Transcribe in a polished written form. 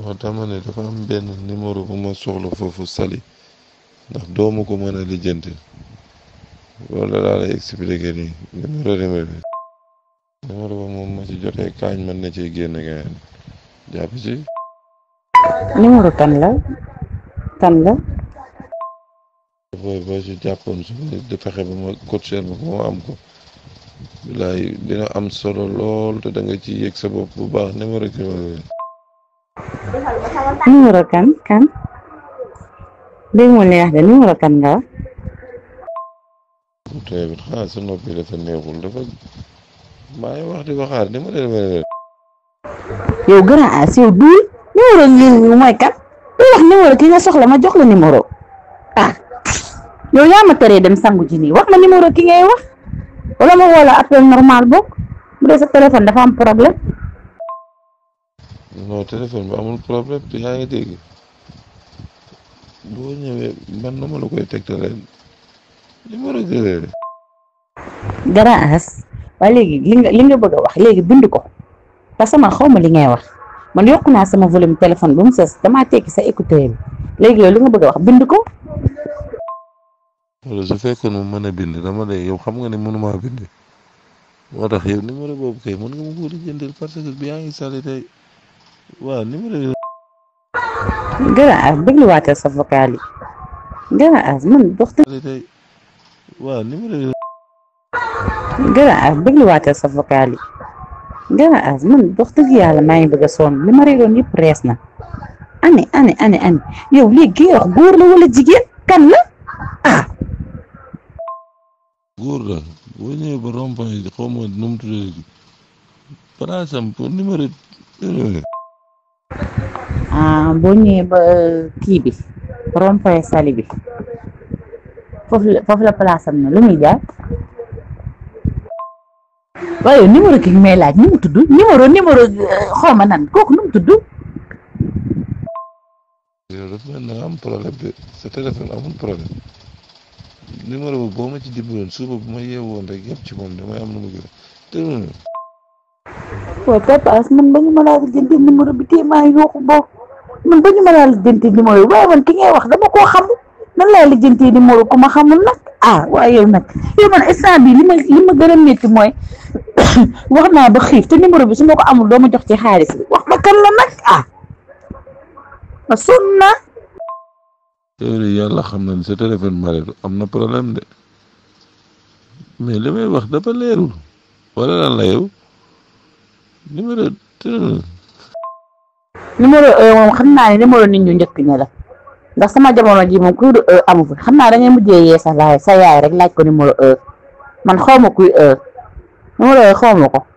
bon dama ne dafa am benn numéro bu ma soxla foofu Saly ndax doomu ko mën a lijjanti loolu laa lay expliquer nii numéro ba moom ma ci jotee kaañ mën na ciy génn gaay jàpp ci numéro kan la boo ci jàppoon su ma di fexe ba ma coacher ba ma am ko bilaay dina am solo lool te da nga ci yëg sa bopp bu baax numéro kan dégg nga li wax de numéro kan nga wax bu teewit xanaa sa noppi dafa neexul dafa maa ngi wax di ko xaar numéro yow grand as yow duul numéro ngi mooy kan du wax numéro ki nga soxla ma jox la numéro ah yow yaa ma teree dem sangu ji nii wax ma numéro ki ngay wax wala ma wala appel normal bokk bu dee sa téléphone dafa am problème. non téléphone bi amul problème te yaa ngi dégg boo ñëwee man na ma la koy tegtalee numéro grand as waaye léegi li nga bëgg a wax léegi bind ko parce que man xaw ma li ngay wax man yokku naa sama volume téléphone bu mu sës damaa tekki sa écouteur bi léegi yow li nga bëgg a wax bind ko. wala su fekkoon mu mën a bind dama lay yow xam nga ne mënumaa bind moo tax yow numéro boobu kay mën nga ma ko jëndal parce que bi yaa ngi Saly tey waaw numéro grand as dégluwaatal sa vocal yi grand as man dox tey waaw numéro grand as dégluwaatal sa vocal yi grand as man dox dëgg yàlla maa ngi bëgg a sonn li ma réeroon yëpp rees na ani yow léegi ki wax góor la wala jigéen kan la ah góor la boo ñëwee ba rond-point yi xaw ma nu mu tuddee par exemple pour numéro boo ñëwee ba kii bi rond-point Saly bi foofu la place am na lu muy jaar waaye numéro ki may laaj nu mu tudd numéro xaw ma nan kooku nu mu tudd. yow dafa mel na am problème de sa téléphone amul problème numéro boobu boo ma ci dimbaloon suba bu ma yeewoon rek yëpp ci moom damay am nu mu gën a waaw Papa man bañu ma laa lijjanti numéro bi tey maa yooxu boo man bañu ma laa lijjanti numéro yi waaye man ki ngay wax dama koo xam nan laa lijjanti numéro ku ma xamul nag waaye yow nag yow man instant bi li ma gën a métti mooy wax naa ba xiif te numéro bi su ma ko amul doo ma jox ci xaalis bi wax ma kan la nag ma sonn naa. yow de yàlla xam na ne sa téléphone Marietou am na problème de mais li may wax dafa leerul wala lan la yow numéro moom xam naa ne numéro nit ñu njëkk ñi la ndax sama jamono ji moom kuy du amu fi xam naa da ngay mujjee yee sa yaay rek laaj ko numéro man xaw ma kuy numéro xaw ma ko.